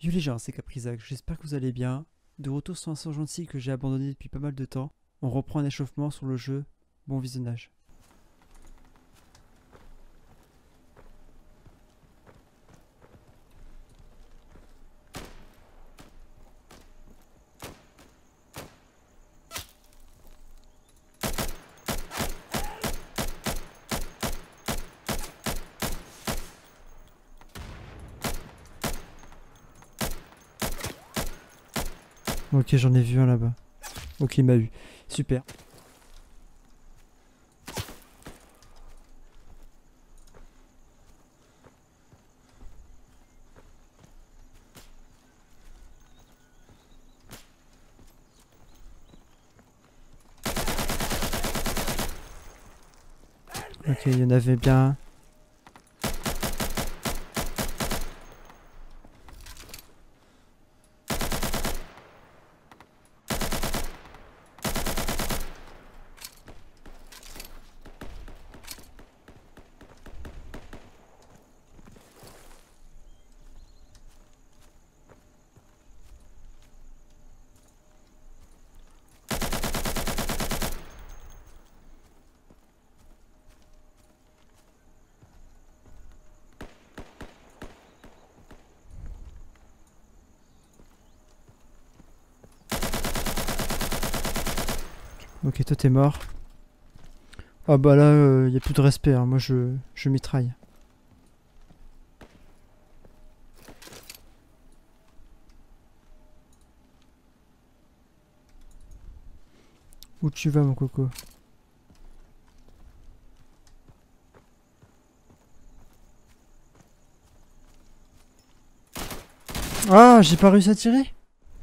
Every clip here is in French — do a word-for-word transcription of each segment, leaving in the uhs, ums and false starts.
Yo les gens, c'est Caprizac, j'espère que vous allez bien. De retour sur un sang gentil que j'ai abandonné depuis pas mal de temps, on reprend un échauffement sur le jeu. Bon visionnage. Ok, j'en ai vu un là-bas. Ok, il m'a eu. Super. Ok, il y en avait bien un. Ok, toi t'es mort. Ah bah là, il euh, y a plus de respect, hein. Moi je, je mitraille. Où tu vas mon coco? Ah, j'ai pas réussi à tirer.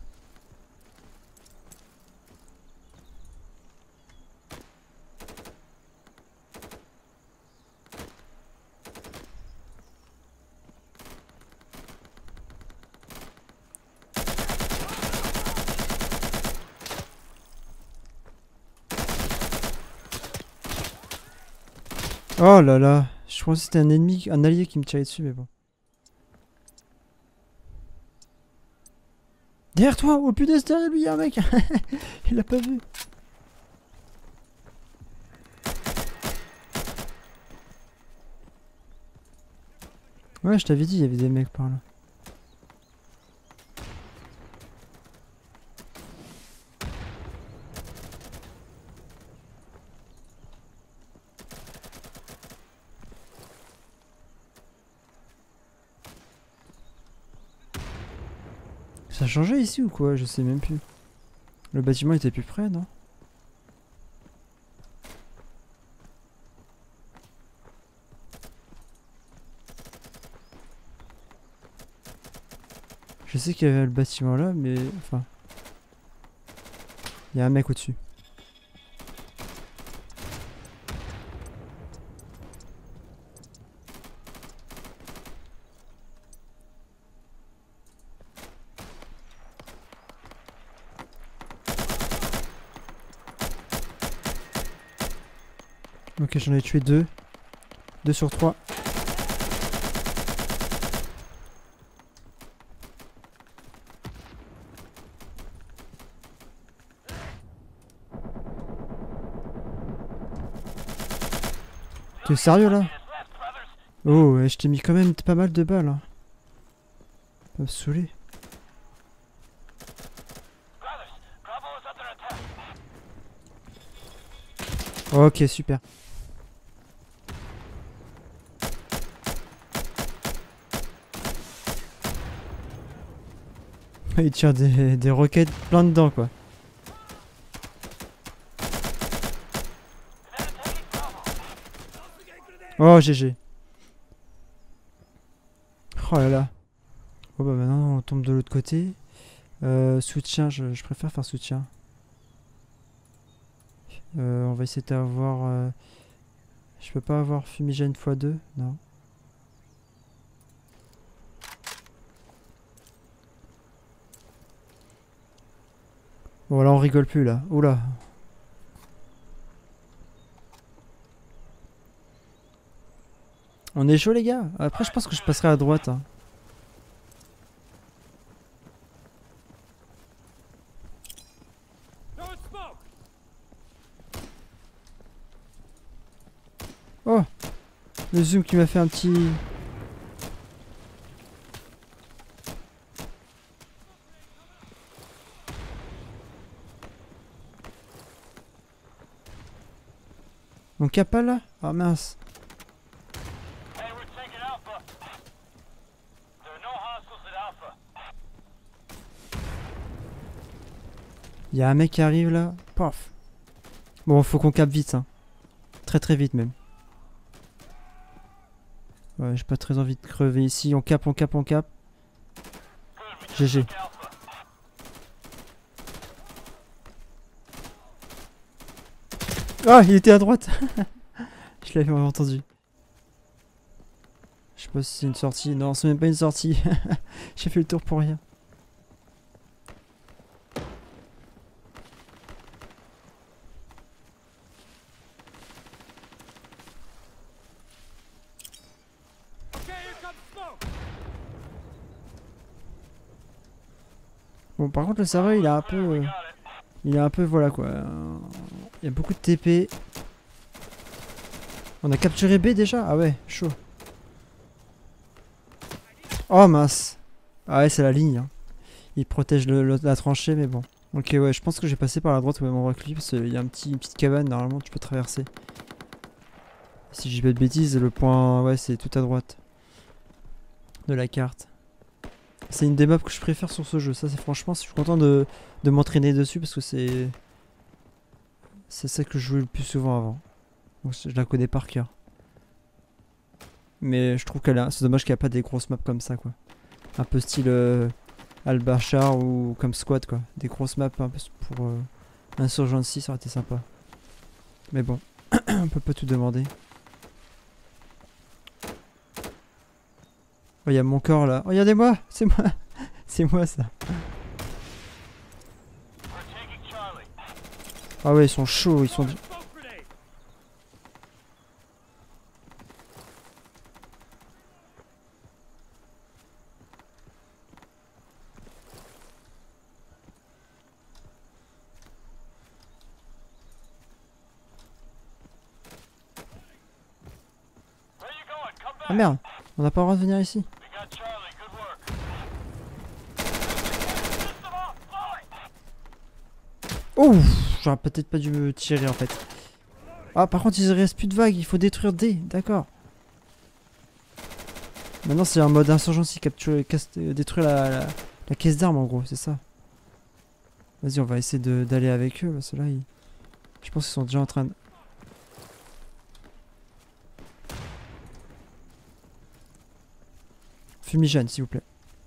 Oh là là, je pensais que c'était un ennemi, un allié qui me tirait dessus, mais bon. Derrière toi, oh putain, derrière lui, y'a un mec. Il l'a pas vu. Ouais, je t'avais dit, il y avait des mecs par là. Ça a changé ici ou quoi? Je sais même plus. Le bâtiment était plus près, non? Je sais qu'il y avait le bâtiment là, mais... Enfin... Il y a un mec au-dessus. Ok, j'en ai tué deux. Deux sur trois. T'es sérieux là? Oh, ouais, je t'ai mis quand même pas mal de balles. Hein. Ça me saouler. Ok, super. Il tire des, des roquettes plein dedans quoi. Oh, G G. Oh là là. Bon bah maintenant on tombe de l'autre côté. Euh, soutien, je, je préfère faire soutien. Euh, on va essayer d'avoir... Euh... Je peux pas avoir fumigène fois deux? Non. Bon là on rigole plus là. Oula. On est chaud les gars. Après je pense que je passerai à droite. Hein. Le zoom qui m'a fait un petit... On cap pas là? Ah mince. Il y a un mec qui arrive là. Paf. Bon, faut qu'on capte vite, hein. Très très vite même. Ouais, j'ai pas très envie de crever ici. On cap, on cap, on cap. G G. Ah, il était à droite. Je l'avais entendu. Je sais pas si c'est une sortie. Non, c'est même pas une sortie. J'ai fait le tour pour rien. Bon, par contre, le serveur, il a un peu... Euh, il est un peu, voilà quoi. Euh, il y a beaucoup de T P. On a capturé B déjà? Ah ouais, chaud. Oh mince. Ah ouais, c'est la ligne. Hein. Il protège le, le, la tranchée, mais bon. Ok, ouais, je pense que j'ai passé par la droite, ouais, mon recul, parce qu'il y a un petit, une petite cabane, normalement, tu peux traverser. Si je dis pas de bêtises, le point, ouais, c'est tout à droite de la carte. C'est une des maps que je préfère sur ce jeu. Ça, c'est franchement, je suis content de, de m'entraîner dessus, parce que c'est... C'est ça que je jouais le plus souvent avant. Donc, je la connais par cœur. Mais je trouve qu'elle a... C'est dommage qu'il n'y a pas des grosses maps comme ça, quoi. Un peu style euh, Al-Bashar ou comme Squad, quoi. Des grosses maps un peu pour euh, Insurgency, ça aurait été sympa. Mais bon, on peut pas tout demander. Oh, il y a mon corps là. Regardez-moi, c'est moi. C'est moi ça. Ah ouais, ils sont chauds, ils sont... Ah merde, on n'a pas le droit de venir ici. Oh, j'aurais peut-être pas dû me tirer en fait. Ah, par contre, il reste plus de vagues, il faut détruire D, d'accord. Maintenant, c'est un mode insurgency, capturer, casse, détruire la, la, la caisse d'armes en gros, c'est ça. Vas-y, on va essayer d'aller avec eux, parce que là, ils... je pense qu'ils sont déjà en train de... Fumigène, s'il vous plaît.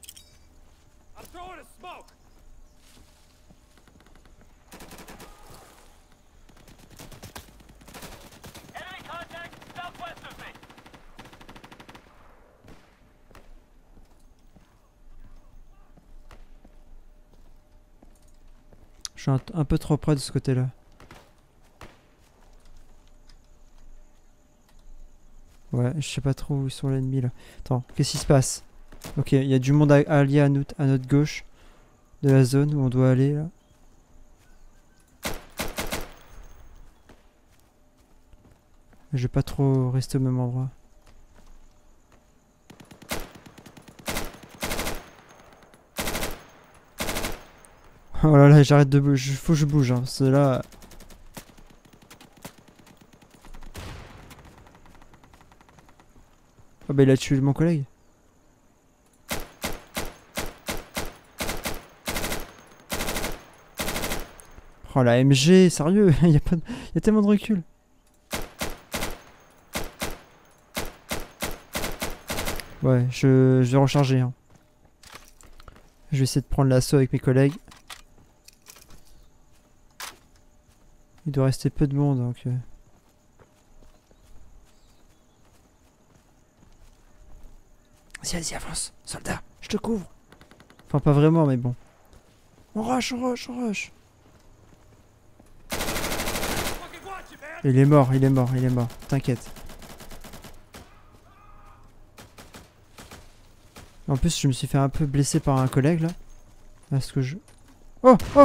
Je suis un, un peu trop près de ce côté-là. Ouais, je sais pas trop où ils sont l'ennemi là. Attends, qu'est-ce qui se passe? Ok, il y a du monde allié à, nous, à notre gauche de la zone où on doit aller là. Je vais pas trop rester au même endroit. Oh là là, j'arrête de bouger. Faut que je bouge. Hein, parce que là... Oh bah il a tué mon collègue. Oh la M G, sérieux, il y a pas de... y a tellement de recul. Ouais, je, je vais recharger. Hein. Je vais essayer de prendre l'assaut avec mes collègues. Il doit rester peu de monde donc... Euh... Vas-y, vas-y, avance, soldat, je te couvre. Enfin, pas vraiment, mais bon. On rush, on rush, on rush. Il est mort, il est mort, il est mort, t'inquiète. En plus, je me suis fait un peu blesser par un collègue là. Est-ce que je... Oh, oh!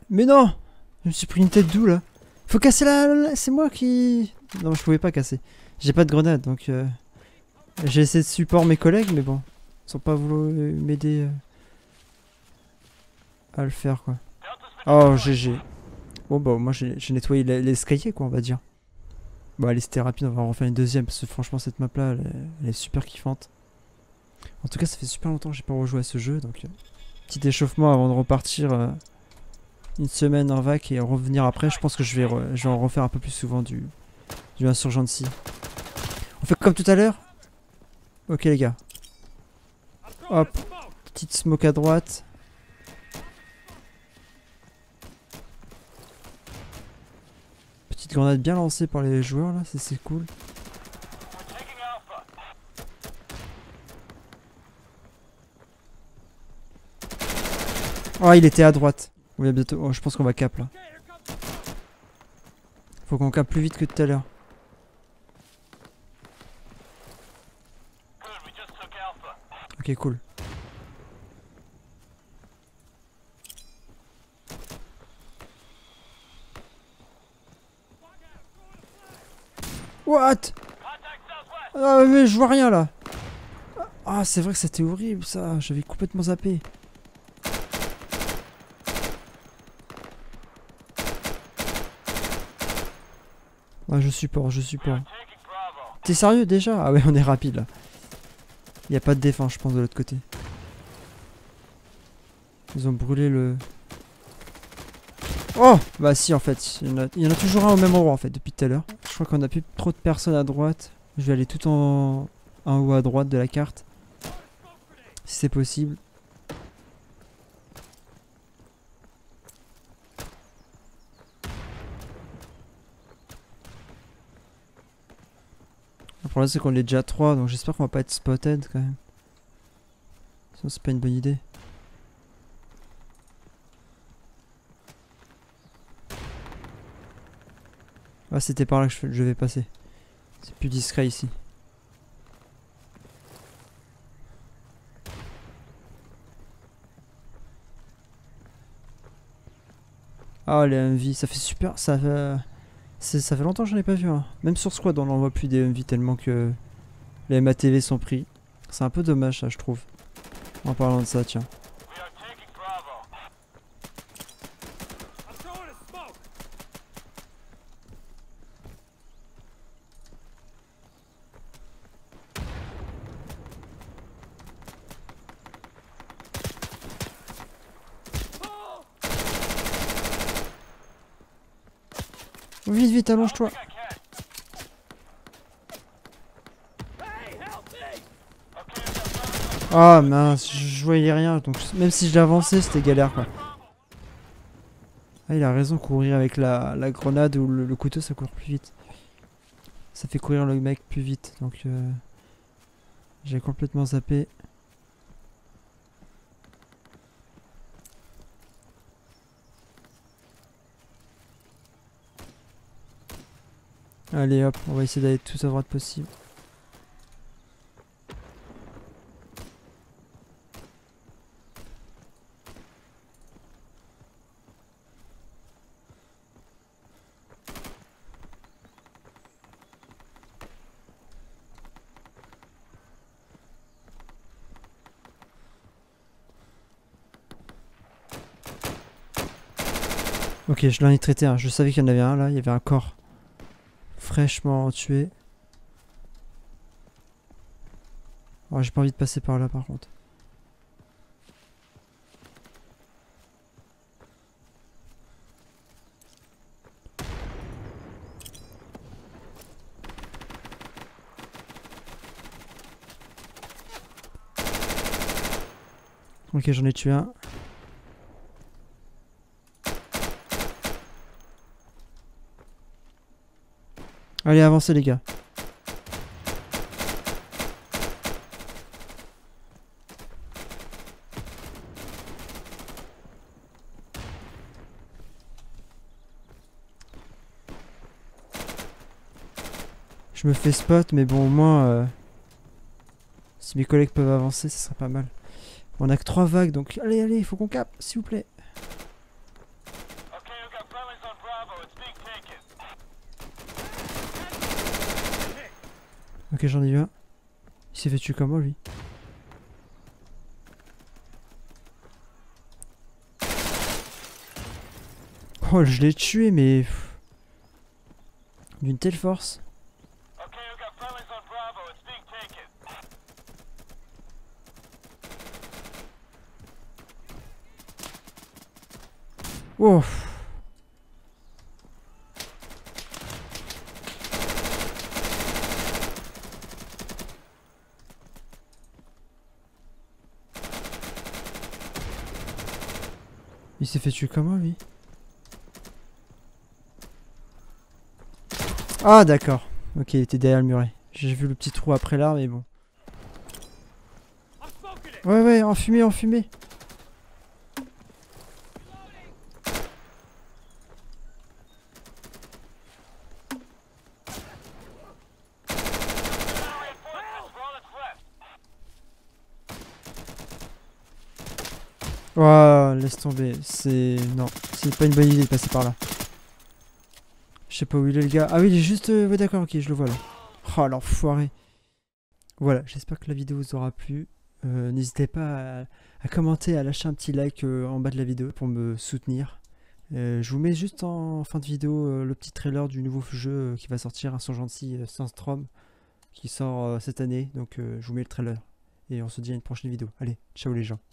Mais non! Je me suis pris une tête d'où là? Faut casser la... la- C'est moi qui... Non, je pouvais pas casser. J'ai pas de grenade donc... Euh... J'ai essayé de support mes collègues mais bon. Ils ont pas voulu m'aider euh, à le faire quoi. Oh G G. Bon bah moi j'ai nettoyé l'escalier quoi on va dire. Bon allez c'était rapide, on va en refaire une deuxième parce que franchement cette map là elle est, elle est super kiffante. En tout cas ça fait super longtemps que j'ai pas rejoué à ce jeu donc euh, petit échauffement avant de repartir euh, une semaine en vac et revenir après. Je pense que je vais, re, je vais en refaire un peu plus souvent du, du Insurgency. On fait comme tout à l'heure. Ok les gars. Hop, petite smoke à droite. Petite grenade bien lancée par les joueurs là, c'est cool. Oh il était à droite. On va bientôt. Oh, je pense qu'on va cap là. Faut qu'on cap plus vite que tout à l'heure. Ok cool. What? Ah mais je vois rien là. Ah c'est vrai que c'était horrible ça, j'avais complètement zappé. Ah je supporte, je supporte. T'es sérieux déjà? Ah ouais on est rapide là. Y a pas de défense je pense de l'autre côté. Ils ont brûlé le... Oh! Bah si en fait, il y en a, il y en a toujours un au même endroit en fait depuis tout à l'heure. Je crois qu'on a plus trop de personnes à droite. Je vais aller tout en, en haut à droite de la carte. Si c'est possible. Le problème c'est qu'on est déjà trois donc j'espère qu'on va pas être spotted quand même. Sinon c'est pas une bonne idée. Ah c'était par là que je, je vais passer. C'est plus discret ici. Ah les M V, ça fait super, ça fait, ça fait longtemps que j'en ai pas vu hein. Même sur Squad on n'en voit plus des M V tellement que les M A T V sont pris. C'est un peu dommage ça je trouve. En parlant de ça tiens. Vite vite allonge-toi. Ah mince, je voyais rien, donc même si je l'ai avancé, c'était galère quoi. Ah il a raison, courir avec la, la grenade ou le, le couteau ça court plus vite. Ça fait courir le mec plus vite, donc euh, j'ai complètement zappé. Allez hop, on va essayer d'aller tout à droite possible. Ok, je l'en ai traité un, je savais qu'il y en avait un là, il y avait un corps fraîchement tué. Oh, j'ai pas envie de passer par là par contre. Ok, j'en ai tué un. Allez, avancez les gars. Je me fais spot, mais bon, au moins, euh, si mes collègues peuvent avancer, ça serait pas mal. On a que trois vagues, donc allez, allez, il faut qu'on capte, s'il vous plaît. Ok, j'en ai eu un. Il s'est fait tuer comment lui? Oh, je l'ai tué, mais d'une telle force. Oh. Il s'est fait tuer comment lui? Ah d'accord. Ok, il était derrière le muret. J'ai vu le petit trou après l'arme, mais bon. Ouais ouais, en fumée, en fumée. Oh, laisse tomber. C'est... Non, c'est pas une bonne idée de passer par là. Je sais pas où il est le gars. Ah oui, il est juste... Euh... Ouais d'accord, ok, je le vois là. Oh l'enfoiré. Voilà, j'espère que la vidéo vous aura plu. Euh, N'hésitez pas à, à commenter, à lâcher un petit like euh, en bas de la vidéo pour me soutenir. Euh, je vous mets juste en fin de vidéo euh, le petit trailer du nouveau jeu euh, qui va sortir, un Son Gentil euh, Sandstorm, qui sort euh, cette année. Donc euh, je vous mets le trailer. Et on se dit à une prochaine vidéo. Allez, ciao les gens.